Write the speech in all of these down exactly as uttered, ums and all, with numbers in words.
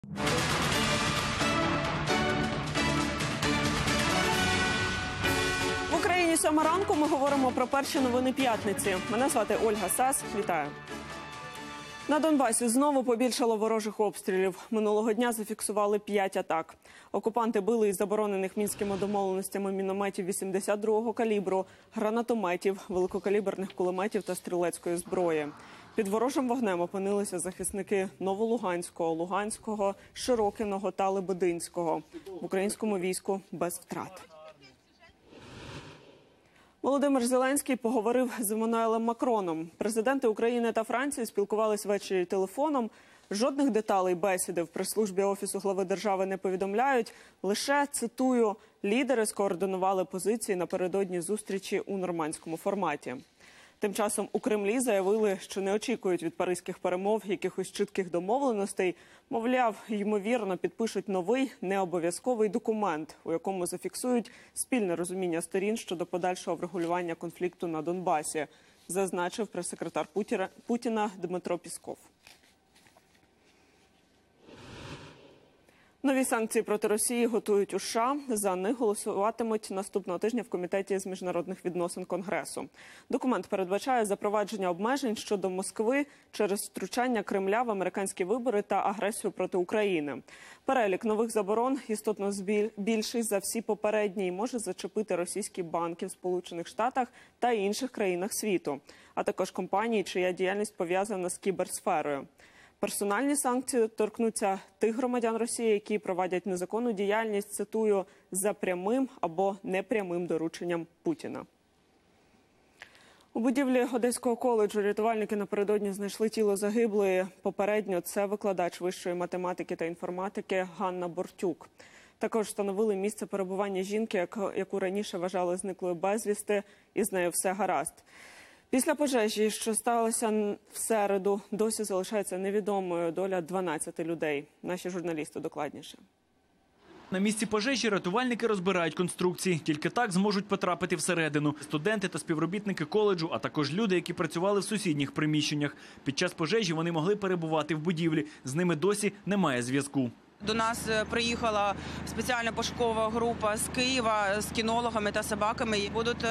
В Україні сьома ранку ми говоримо про перші новини п'ятниці. Мене звати Ольга Сас. Вітаю. На Донбасі знову побільшало ворожих обстрілів. Минулого дня зафіксували п'ять атак. Окупанти били із заборонених мінськими домовленостями мінометів вісімдесят другого калібру, гранатометів, великокаліберних кулеметів та стрілецької зброї. Під ворожим вогнем опинилися захисники Новолуганського, Луганського, Широкиного та Лебединського. В українському війську без втрат. Володимир Зеленський поговорив з Еммануелем Макроном. Президенти України та Франції спілкувались ввечері телефоном. Жодних деталей бесіди в прес-службі Офісу глави держави не повідомляють. Лише, цитую, лідери скоординували позиції напередодні зустрічі у нормандському форматі. Тим часом у Кремлі заявили, що не очікують від паризьких перемов якихось чітких домовленостей. Мовляв, ймовірно, підпишуть новий необов'язковий документ, у якому зафіксують спільне розуміння сторін щодо подальшого врегулювання конфлікту на Донбасі, зазначив прес-секретар Путіна Дмитро Пісков. Нові санкції проти Росії готують у США. За них голосуватимуть наступного тижня в Комітеті з міжнародних відносин Конгресу. Документ передбачає запровадження обмежень щодо Москви через втручання Кремля в американські вибори та агресію проти України. Перелік нових заборон істотно більший за всі попередні і може зачепити російські банки в Сполучених Штатах та інших країнах світу, а також компанії, чия діяльність пов'язана з кіберсферою. Персональні санкції торкнуться тих громадян Росії, які проводять незаконну діяльність, цитую, за прямим або непрямим дорученням Путіна. У будівлі Одеського коледжу рятувальники напередодні знайшли тіло загиблої. Попередньо це викладач вищої математики та інформатики Ганна Бортюк. Також встановили місце перебування жінки, яку раніше вважали зниклою безвісти, і з нею все гаразд. Після пожежі, що сталося в середу, досі залишається невідомою доля дванадцяти людей. Наші журналісти докладніше. На місці пожежі рятувальники розбирають конструкції. Тільки так зможуть потрапити всередину. Студенти та співробітники коледжу, а також люди, які працювали в сусідніх приміщеннях. Під час пожежі вони могли перебувати в будівлі. З ними досі немає зв'язку. До нас приїхала спеціальна пошукова група з Києва з кінологами та собаками. Будуть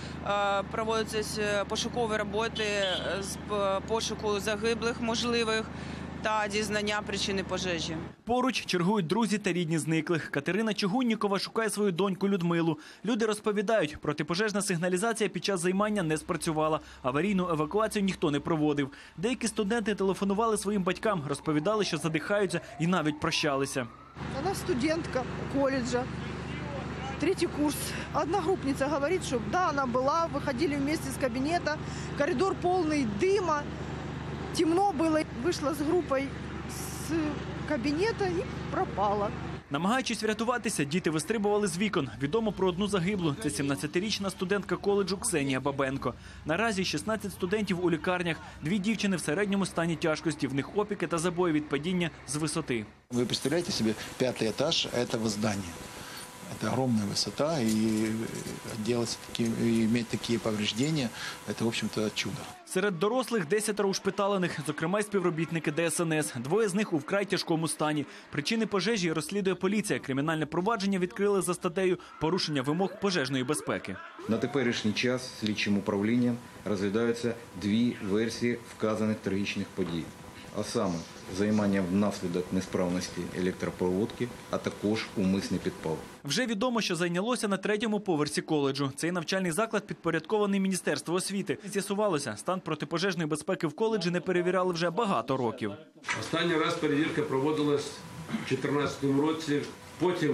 проводитися пошукові роботи з пошуку загиблих можливих та дізнання причини пожежі. Поруч чергують друзі та рідні зниклих. Катерина Чугуннікова шукає свою доньку Людмилу. Люди розповідають, протипожежна сигналізація під час займання не спрацювала. Аварійну евакуацію ніхто не проводив. Деякі студенти телефонували своїм батькам, розповідали, що задихаються і навіть прощалися. Вона студентка коледжа, третій курс. Одногрупниця говорить, що да, вона була, виходили вместе з кабінету, коридор повний диму. Темно було, вийшла з групою з кабінету і пропала. Намагаючись врятуватися, діти вистрибували з вікон. Відомо про одну загиблу. Це сімнадцятирічна студентка коледжу Ксенія Бабенко. Наразі шістнадцять студентів у лікарнях. Дві дівчини в середньому стані тяжкості. В них опіки та забої від падіння з висоти. Ви представляєте собі, п'ятий етаж цього здання. Это огромная высота, и делать такие, и иметь такие повреждения – это, в общем-то, чудо. Серед дорослих десятеро ушпиталених, зокрема й співробітники Де Ес Ен Ес. Двоє з них у вкрай тяжкому стані. Причини пожежі розслідує поліція. Кримінальне провадження відкрили за статтею «Порушення вимог пожежної безпеки». На теперішній час слідчим управлінням розглядаються дві версії вказаних трагічних подій. А саме, займання внаслідок несправності електропроводки, а також умисний підпал. Вже відомо, що зайнялося на третьому поверсі коледжу. Цей навчальний заклад підпорядкований Міністерству освіти. З'ясувалося, стан протипожежної безпеки в коледжі не перевіряли вже багато років. Останній раз перевірка проводилась у дві тисячі чотирнадцятому році. Потім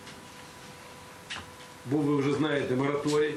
був, ви вже знаєте, мораторій.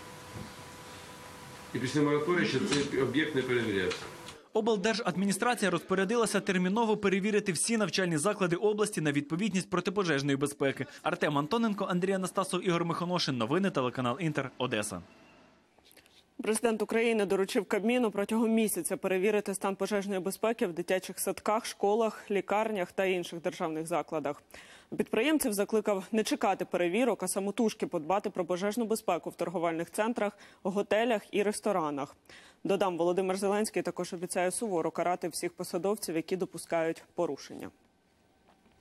І після мораторію ще цей об'єкт не перевірявся. Облдержадміністрація розпорядилася терміново перевірити всі навчальні заклади області на відповідність протипожежної безпеки. Артем Антоненко, Андрій Анастасов, Ігор Михоношин. Новини, телеканал Інтер, Одеса. Президент України доручив Кабміну протягом місяця перевірити стан пожежної безпеки в дитячих садках, школах, лікарнях та інших державних закладах. Підприємців закликав не чекати перевірок, а самотужки подбати про пожежну безпеку в торговельних центрах, готелях і ресторанах. Додам, Володимир Зеленський також обіцяє суворо карати всіх посадовців, які допускають порушення.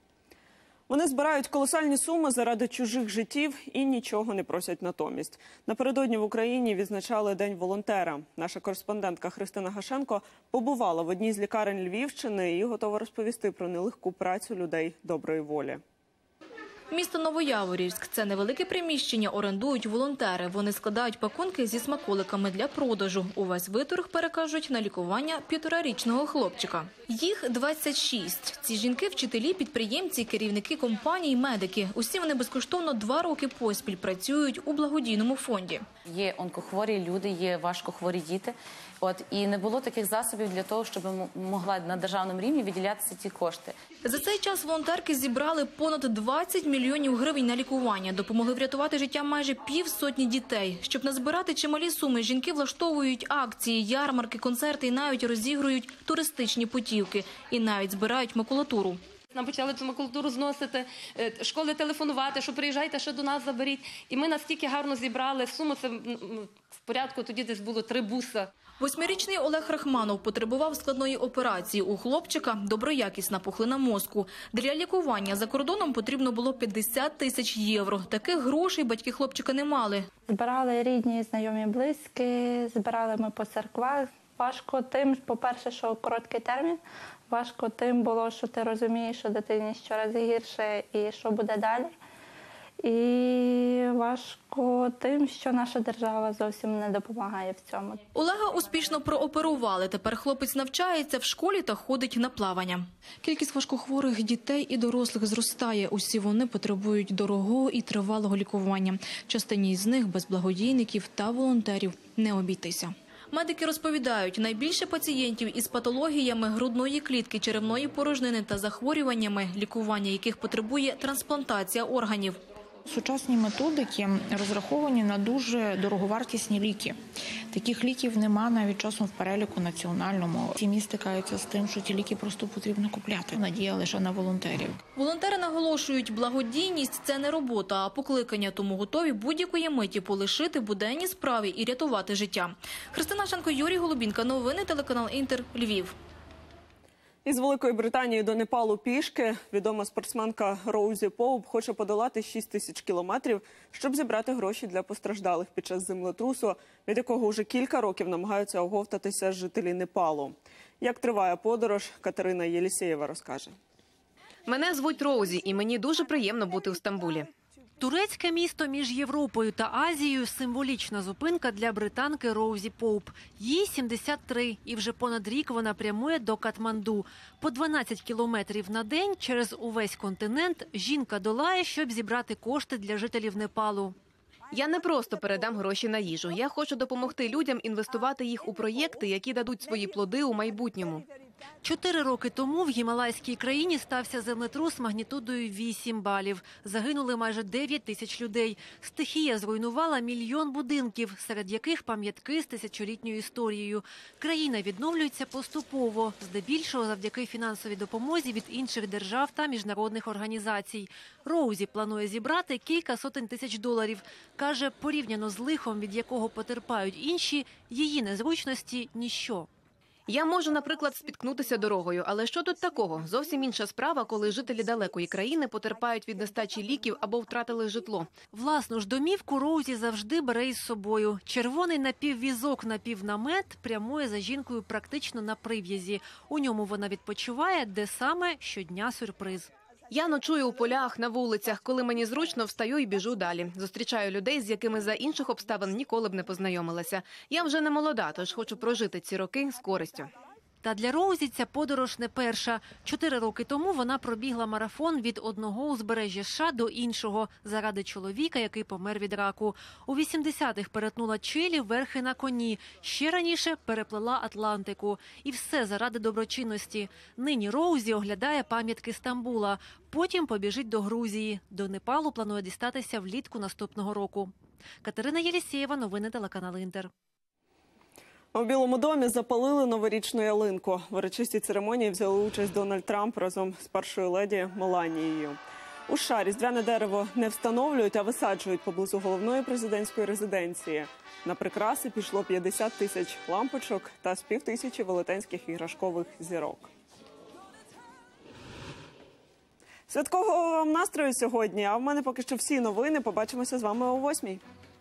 Вони збирають колосальні суми заради чужих життів і нічого не просять натомість. Напередодні в Україні відзначали День волонтера. Наша кореспондентка Христина Гашенко побувала в одній з лікарень Львівщини і готова розповісти про нелегку працю людей доброї волі. Місто Новояворівськ – це невелике приміщення, орендують волонтери. Вони складають пакунки зі смаколиками для продажу. Увесь виторг перекажуть на лікування півторарічного хлопчика. Їх двадцять шість. Ці жінки – вчителі, підприємці, керівники компаній, медики. Усі вони безкоштовно два роки поспіль працюють у благодійному фонді. Є онкохворі люди, є важкохворі діти. От, і не було таких засобів для того, щоб могла на державному рівні виділятися ці кошти. За цей час волонтерки зібрали понад двадцять мільйонів гривень на лікування. Допомогли врятувати життя майже півсотні дітей. Щоб назбирати чималі суми, жінки влаштовують акції, ярмарки, концерти і навіть розігрують туристичні путівки. І навіть збирають макулатуру. Нам почали цю макулатуру зносити, школи телефонувати, що приїжджайте, що до нас заберіть. І ми настільки гарно зібрали суму, це в порядку, тоді десь було три буса. Восьмирічний Олег Рахманов потребував складної операції. У хлопчика доброякісна пухлина мозку. Для лікування за кордоном потрібно було п'ятдесят тисяч євро. Таких грошей батьки хлопчика не мали. Збирали рідні, знайомі, близькі, збирали ми по церквах. Важко тим, по-перше, що короткий термін. Важко тим було, що ти розумієш, що дитині щораз гірше і що буде далі. І важко тим, що наша держава зовсім не допомагає в цьому. Олега успішно прооперували. Тепер хлопець навчається в школі та ходить на плавання. Кількість важкохворих дітей і дорослих зростає. Усі вони потребують дорогого і тривалого лікування. Частині з них без благодійників та волонтерів не обійтися. Медики розповідають, найбільше пацієнтів із патологіями грудної клітки, черевної порожнини та захворюваннями, лікування яких потребує трансплантація органів. Сучасні методики розраховані на дуже дороговартісні ліки. Таких ліків нема навіть часом в переліку національному. Сім'ї стикаються з тим, що ті ліки просто потрібно купляти. Надія лише на волонтерів. Волонтери наголошують, благодійність – це не робота, а покликання, тому готові будь-якої миті полишити буденні справи і рятувати життя. Христина Гашенко, Юрій Голубінка. Новини, телеканал Інтер, Львів. Із Великої Британії до Непалу пішки відома спортсменка Роузі Поуп хоче подолати шість тисяч кілометрів, щоб зібрати гроші для постраждалих під час землетрусу, від якого вже кілька років намагаються оговтатися жителі Непалу. Як триває подорож, Катерина Єлісєєва розкаже. Мене звуть Роузі, і мені дуже приємно бути у Стамбулі. Турецьке місто між Європою та Азією – символічна зупинка для британки Роузі Поуп. Їй сімдесят три, і вже понад рік вона прямує до Катманду. По дванадцять кілометрів на день через увесь континент жінка долає, щоб зібрати кошти для жителів Непалу. Я не просто передам гроші на їжу. Я хочу допомогти людям інвестувати їх у проєкти, які дадуть свої плоди у майбутньому. Чотири роки тому в гімалайській країні стався землетрус магнітудою вісім балів. Загинули майже дев'ять тисяч людей. Стихія зруйнувала мільйон будинків, серед яких пам'ятки з тисячолітньою історією. Країна відновлюється поступово, здебільшого завдяки фінансовій допомозі від інших держав та міжнародних організацій. Роузі планує зібрати кілька сотень тисяч доларів. Каже, порівняно з лихом, від якого потерпають інші, її незручності – ніщо. Я можу, наприклад, спіткнутися дорогою, але що тут такого? Зовсім інша справа, коли жителі далекої країни потерпають від нестачі ліків або втратили житло. Власну ж домівку Роузі завжди бере із собою. Червоний напіввізок-напівнамет прямує за жінкою практично на прив'язі. У ньому вона відпочиває, де саме щодня сюрприз. Я ночую у полях, на вулицях. Коли мені зручно, встаю і біжу далі. Зустрічаю людей, з якими за інших обставин ніколи б не познайомилася. Я вже не молода, тож хочу прожити ці роки з користю. Та для Роузі ця подорож не перша. Чотири роки тому вона пробігла марафон від одного узбережжя США до іншого заради чоловіка, який помер від раку. У вісімдесятих перетнула Чилі верхи на коні. Ще раніше переплила Атлантику. І все заради доброчинності. Нині Роузі оглядає пам'ятки Стамбула. Потім побіжить до Грузії. До Непалу планує дістатися влітку наступного року. Катерина Єлісєєва, новини телеканал Інтер. У Білому домі запалили новорічну ялинку. В урочистій церемонії взяли участь Дональд Трамп разом з першою леді Меланією. У США різдвяне дерево не встановлюють, а висаджують поблизу головної президентської резиденції. На прикраси пішло п'ятдесят тисяч лампочок та з півтисячі велетенських іграшкових зірок. Святкового вам настрою сьогодні, а в мене поки що всі новини. Побачимося з вами о восьмій.